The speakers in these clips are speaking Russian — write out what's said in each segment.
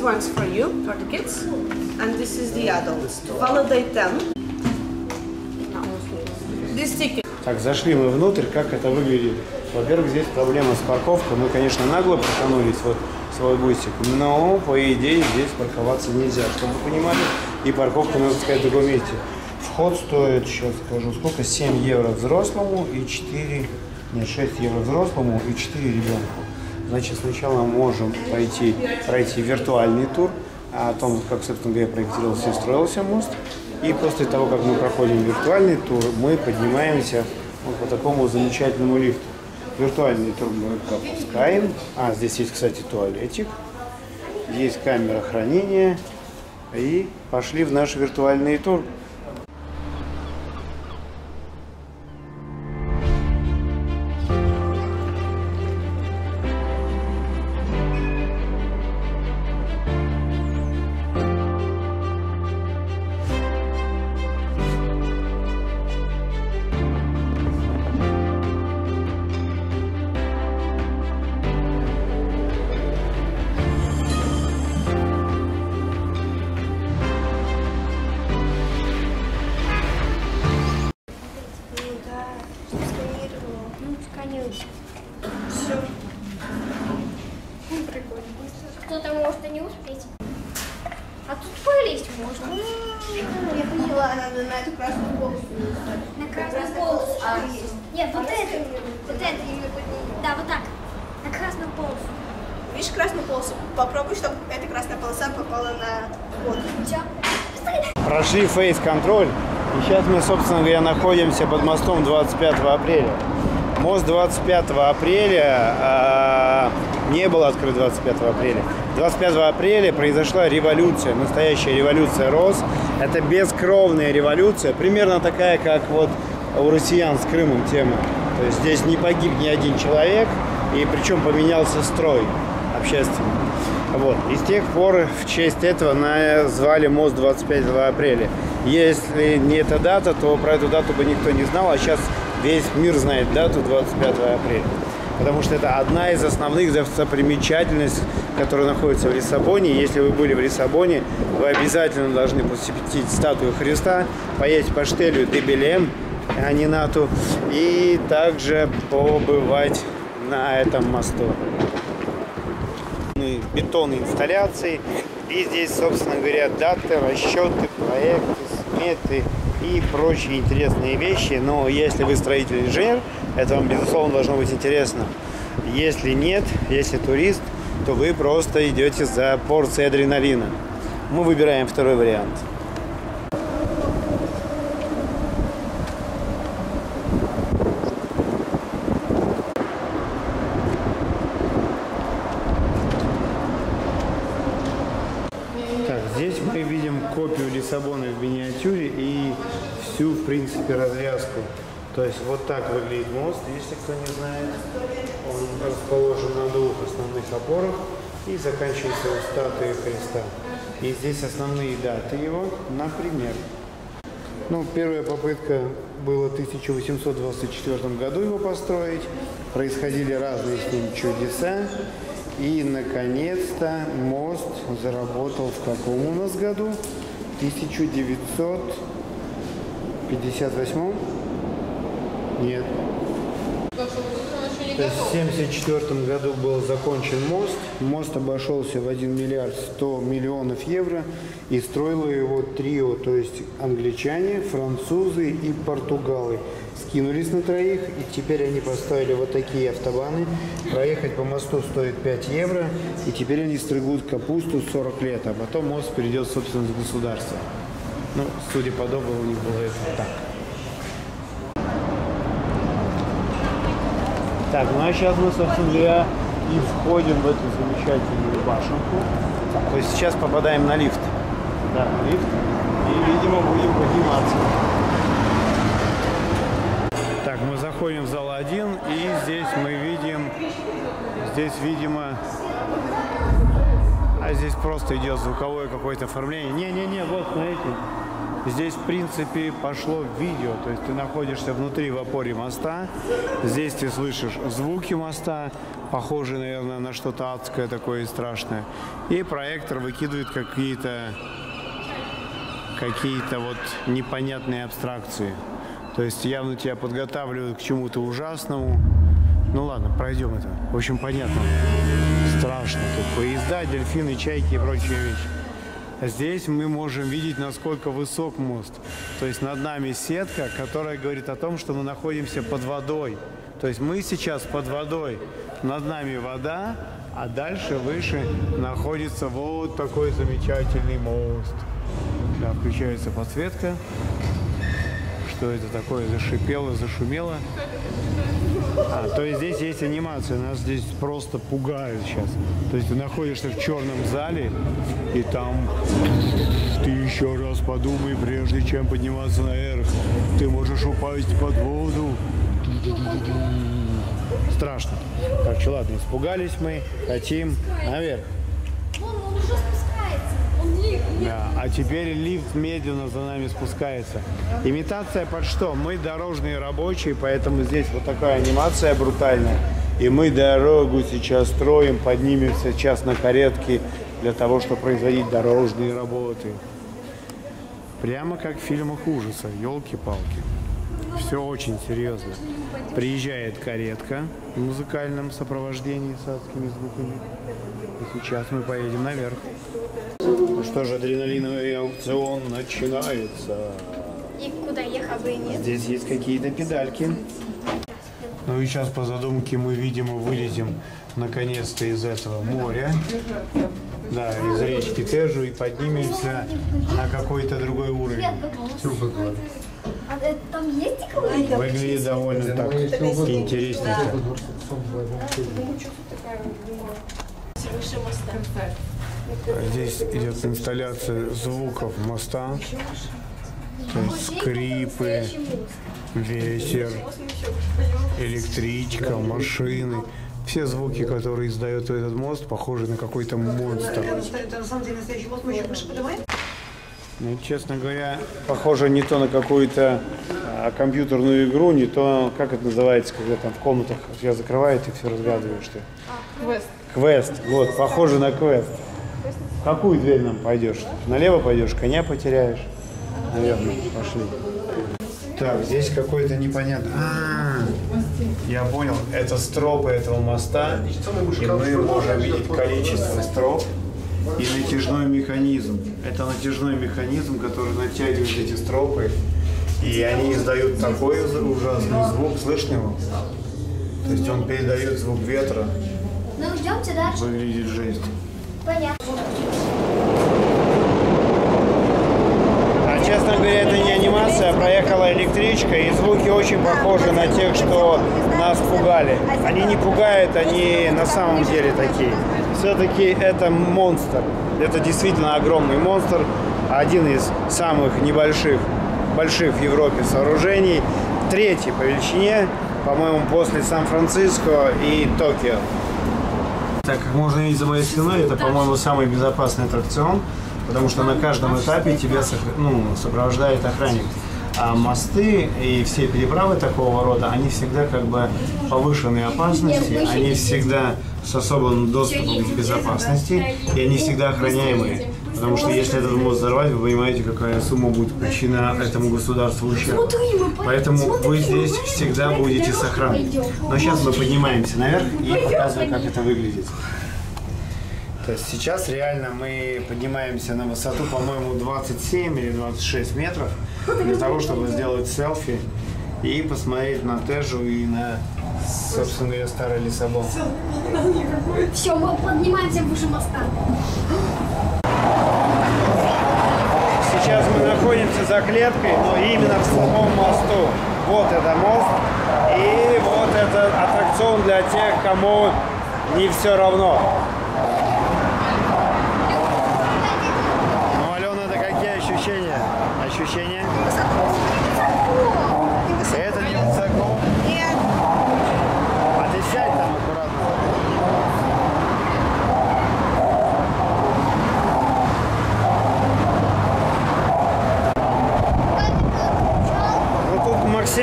one's for you, for the kids, and this is the adults. To validate them, this ticket. Так, зашли мы внутрь, как это выглядит. Во-первых, здесь проблема с парковкой. Мы, конечно, нагло проканулись вот в свой бусик, но, по идее, здесь парковаться нельзя, чтобы вы понимали. И парковку надо сказать в другом месте. Вход стоит, сейчас скажу, сколько? 7 евро взрослому и 6 евро взрослому и 4 ребенку. Значит, сначала мы можем пройти виртуальный тур о том, как, собственно говоря, проектировался и строился мост. И после того, как мы проходим виртуальный тур, мы поднимаемся вот по такому замечательному лифту. Виртуальный тур мы пропускаем. Здесь есть, кстати, туалетик. Есть камера хранения. И пошли в наш виртуальный тур. Все. Прикольно. Кто-то может и не успеть. А тут вылезть можно. Я поняла, надо на эту красную полосу. На красную полосу. Нет, вот это. Да, вот так. На красную полосу. Видишь красную полосу? Попробуй, чтобы эта красная полоса попала на воду. Все. Прошли фейс-контроль. И сейчас мы, собственно говоря, находимся под мостом 25 апреля. Мост 25 апреля не был открыт 25 апреля. 25 апреля произошла революция, настоящая революция роз. Это бескровная революция, примерно такая, как вот у россиян с Крымом тема. То есть здесь не погиб ни один человек, и причем поменялся строй общественный. Вот. И с тех пор в честь этого назвали мост 25 апреля. Если не эта дата, то про эту дату бы никто не знал, а сейчас весь мир знает дату 25 апреля. Потому что это одна из основных достопримечательностей, которая находится в Лиссабоне. Если вы были в Лиссабоне, вы обязательно должны посетить статую Христа, поесть паштелью де Белем, Анинату, и также побывать на этом мосту. Бетонные инсталляции. И здесь, собственно говоря, даты, расчеты, проекты, сметы и прочие интересные вещи. Но если вы строитель-инженер, это вам, безусловно, должно быть интересно. Если нет, если турист, то вы просто идете за порцией адреналина. Мы выбираем второй вариант. Здесь мы видим копию Лиссабона в миниатюре и всю, в принципе, развязку. То есть вот так выглядит мост, если кто не знает. Он расположен на двух основных опорах и заканчивается у статуи Христа. И здесь основные даты его, например. Первая попытка была в 1824 году его построить. Происходили разные с ним чудеса. И, наконец-то, мост заработал в каком у нас году? 1958? Нет. То есть в 1974 году был закончен мост. Мост обошелся в 1 миллиард 100 миллионов евро. И строило его трио, то есть англичане, французы и португалы. Скинулись на троих, и теперь они поставили вот такие автобаны. Проехать по мосту стоит 5 евро, и теперь они стригут капусту 40 лет, а потом мост перейдет в собственность государства. Судя по доброму, у них было это так. Так, а сейчас мы, собственно говоря, и входим в эту замечательную башенку. То есть сейчас попадаем на лифт. Да, на лифт. И, видимо, будем подниматься. Так, мы заходим в зал 1, и здесь мы видим, видимо, здесь просто идет звуковое какое-то оформление. Не-не-не, вот, смотрите, Здесь, в принципе, пошло видео, то есть ты находишься внутри в опоре моста, здесь ты слышишь звуки моста, похожие, наверное, на что-то адское такое и страшное, и проектор выкидывает какие-то вот непонятные абстракции. То есть явно тебя подготавливают к чему-то ужасному. Ну ладно, пройдем это. В общем, понятно. Страшно. Тут поезда, дельфины, чайки и прочие вещи. Здесь мы можем видеть, насколько высок мост. То есть над нами сетка, которая говорит о том, что мы находимся под водой. То есть мы сейчас под водой. Над нами вода, а дальше выше находится вот такой замечательный мост. Да, включается подсветка. Что это такое? Зашипело, зашумело. То есть здесь есть анимация. Нас здесь просто пугают сейчас. То есть ты находишься в черном зале, и там ты еще раз подумай, прежде чем подниматься наверх. Ты можешь упасть под воду. Страшно. Так что ладно, испугались мы, хотим наверх. Он уже спускается. Да, а теперь лифт медленно за нами спускается. Имитация под что? Мы дорожные рабочие, поэтому здесь вот такая анимация брутальная. И мы дорогу сейчас строим, поднимемся сейчас на каретке для того, чтобы производить дорожные работы. Прямо как в фильмах ужаса, елки-палки. Все очень серьезно. Приезжает каретка в музыкальном сопровождении с адскими звуками. И сейчас мы поедем наверх. Ну что же, адреналиновый аукцион начинается. И куда ехал бы и нет. Здесь есть какие-то педальки. Ну и сейчас по задумке мы, видимо, вылезем наконец-то из этого моря. Да, из речки Тежу и поднимемся на какой-то другой уровень. А там есть стекло? Выглядит довольно так интересненько. Здесь идет инсталляция звуков моста, то есть скрипы, ветер, электричка, машины. Все звуки, которые издает этот мост, похожи на какой-то монстр. Ну, честно говоря, похоже не то на какую-то компьютерную игру, не то, как это называется, когда там в комнатах тебя закрывают и все разгадываешь. Что... Квест. Квест, вот, похоже на квест. В какую дверь нам пойдешь? Налево пойдешь, коня потеряешь. Наверное, пошли. Так, здесь какой-то непонятный... Я понял, это стропы этого моста, и мы можем видеть количество строп и натяжной механизм. Это натяжной механизм, который натягивает эти стропы, и они издают такой ужасный звук, слышно его? То есть он передает звук ветра. Ну, идемте дальше. Выглядит жесть. Понятно. Честно говоря, это не анимация, проехала электричка, и звуки очень похожи на тех, что нас пугали. Они не пугают, они на самом деле такие. Все-таки это монстр. Это действительно огромный монстр. Один из самых больших в Европе сооружений. Третий по величине, по-моему, после Сан-Франциско и Токио. Так как можно видеть за моей спиной, это, по-моему, самый безопасный аттракцион. Потому что на каждом этапе тебя сопровождает охранник. А мосты и все переправы такого рода, они всегда как бы повышенной опасности, они всегда с особым доступом к безопасности, и они всегда охраняемые. Потому что если этот мост взорвать, вы понимаете, какая сумма будет причина этому государству ущерба. Поэтому вы здесь всегда будете с охраной. Но сейчас мы поднимаемся наверх и показываем, как это выглядит. То есть сейчас реально мы поднимаемся на высоту, по-моему, 27 или 26 метров для того, чтобы сделать селфи и посмотреть на Тежу и на, собственно, ее старый Лиссабон. Все, мы поднимаемся выше моста. Сейчас мы находимся за клеткой, но именно в самом мосту. Вот это мост, и вот это аттракцион для тех, кому не все равно. Ощущения? Это не высоко? Нет. А ты сядь там аккуратно.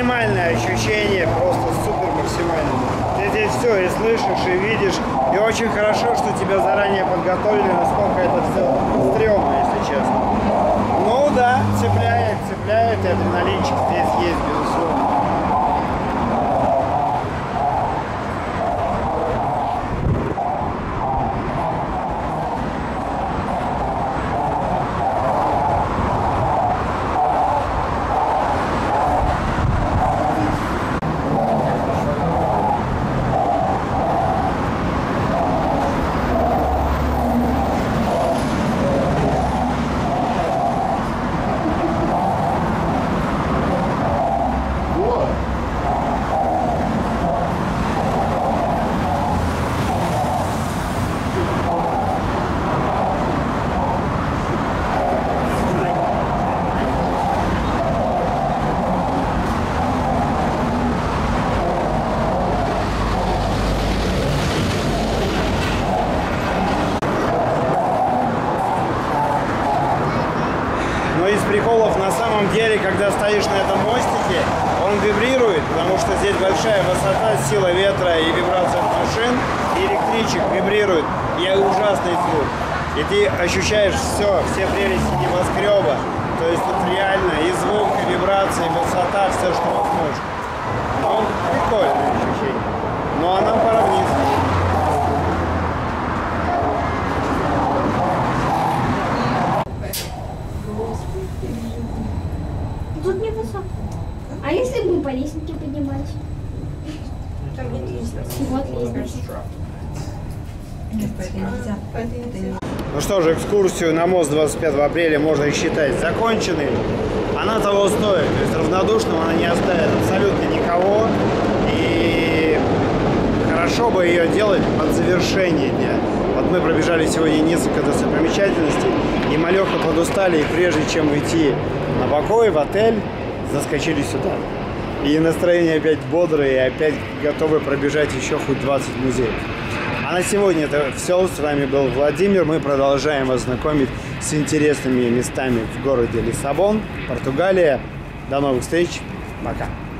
максимальное ощущение, просто супер максимальное. Ты здесь все и слышишь, и видишь. И очень хорошо, что тебя заранее подготовили, насколько это все стрёмно, если честно. Ну да, цепляет, и адреналинчик здесь есть, безусловно. Из приколов на самом деле, когда стоишь на этом мостике, он вибрирует, потому что здесь большая высота, сила ветра и вибрация машин, и электричек вибрирует, и ужасный звук. И ты ощущаешь все прелести небоскреба. То есть тут реально и звук, и вибрация, и высота, все, что возможно. Ну, прикольное ощущение. Ну а нам пора вниз. Тут не высоко. А если бы мы по лестнике поднимались? Там нет лестницы. Вот лестница. Ну что же, экскурсию на мост 25 апреля можно считать законченной. Она того стоит. То есть равнодушным она не оставит абсолютно никого. И хорошо бы ее делать под завершение дня. Вот мы пробежали сегодня несколько достопримечательностей, и мы легко подустали, и прежде чем уйти на покой, в отель, заскочили сюда. И настроение опять бодрое, и опять готовы пробежать еще хоть 20 музеев. А на сегодня это все. С вами был Владимир. Мы продолжаем вас знакомить с интересными местами в городе Лиссабон, Португалия. До новых встреч. Пока.